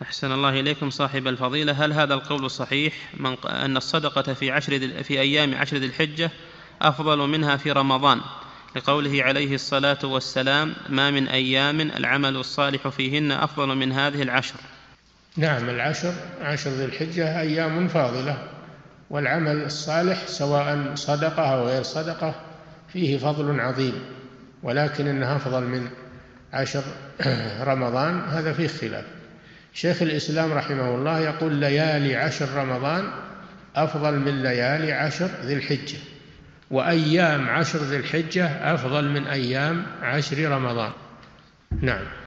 أحسن الله إليكم صاحب الفضيلة، هل هذا القول صحيح أن الصدقة في أيام 10 ذي الحجة أفضل منها في رمضان، لقوله عليه الصلاة والسلام: ما من أيام العمل الصالح فيهن أفضل من هذه العشر؟ نعم، عشر ذي الحجة أيام فاضلة، والعمل الصالح سواء صدقة أو غير صدقة فيه فضل عظيم، ولكن إنها أفضل من 10 رمضان هذا فيه خلاف. شيخ الإسلام رحمه الله يقول: ليالي 10 رمضان أفضل من ليالي 10 ذي الحجة، وأيام 10 ذي الحجة أفضل من أيام 10 رمضان. نعم.